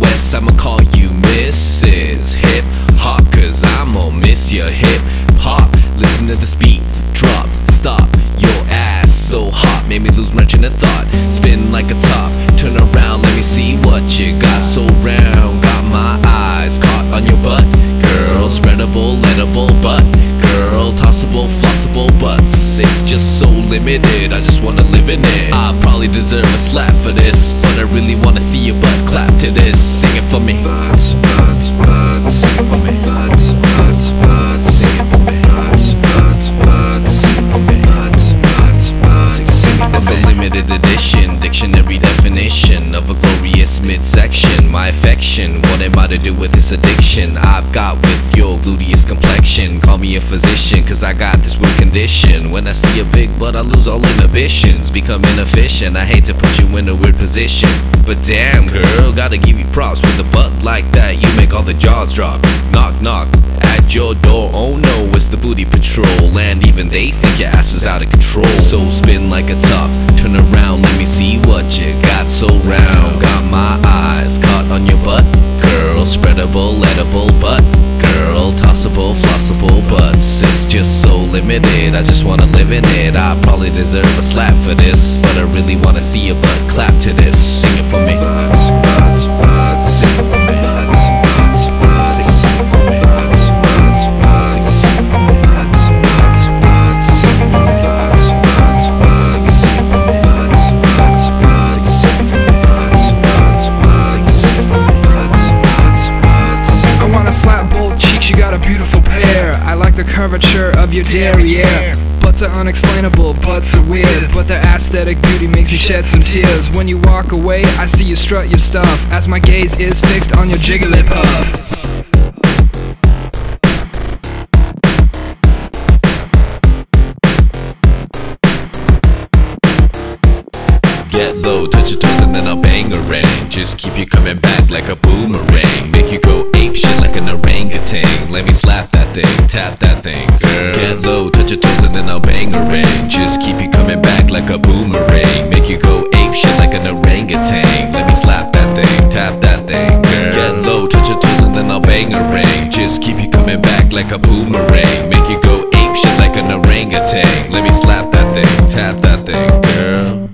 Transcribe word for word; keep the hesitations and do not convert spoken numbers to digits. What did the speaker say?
West, I'ma call you Missus Hip Hop, cause I'ma miss your hip hop. Listen to this beat, drop, stop, your ass so hot, made me lose my train of thought. Spin like a top, turn around, let me see what you got. So round, got my eyes caught on your butt. Girl, spreadable, lettable butt. Girl, tossable, flossable butts. It's just so limited, I just wanna live in it. I probably deserve a slap for this, but I really wanna see your butt clap to this. Sing it for me. Butts, butts, butts. Sing it for me. Butts, butts, butts. Sing it for me. Butts, butts, butts. Sing it for me. Butts, butts, butts. Sing it for me. It's a limited edition, dictionary definition of a glorious midsection. My affection, what am I to do with this addiction I've got with your gluteus complexion? Call me a physician, cause I got this weird condition. When I see a big butt, I lose all inhibitions, become inefficient. I hate to put you in a weird position, but damn girl, gotta give you props. With a butt like that, you make all the jaws drop. Knock, knock, at your door. Oh no, it's the booty patrol, and even they think your ass is out of control. So spin like a top, turn around, let me see what you got. So round, got my eyes caught on your butt. Girl, spreadable, lettable butt. Girl, tossable, flossable butts. It's just so limited, I just wanna live in it. I probably deserve a slap for this, but I really wanna see your butt clap to this. Sing it for me. Butts, butts, butts. Sing it for me. Butts, butts, butts. Sing it for me. Butts, butts, butts. Sing it for me. Butts, butts, butts. Sing it for me. Butts, butts, butts. Sing it for me. Butts, butts, butts. Sing it for me. Butts, butts, butts. Sing it for me. Butts, butts, butts. I wanna slap both cheeks, you got a beautiful pair. I like the curvature of your derriere. Butts are unexplainable, butts are weird, but their aesthetic beauty makes me shed some tears. When you walk away, I see you strut your stuff, as my gaze is fixed on your jigglypuff. Get low, touch your toes and then I'll bang a ring. Just keep you coming back like a boomerang. Make you go ape shit like an orangutan. Let me slap that thing, tap that thing, girl. Get low, touch your toes and then I'll bang a ring. Just keep you coming back like a boomerang. Make you go ape shit like an orangutan. Let me slap that thing, tap that thing, girl. Get low, touch your toes and then I'll bang a ring. Just keep you coming back like a boomerang. Make you go ape shit like an orangutan. Let me slap that thing, tap that thing, girl.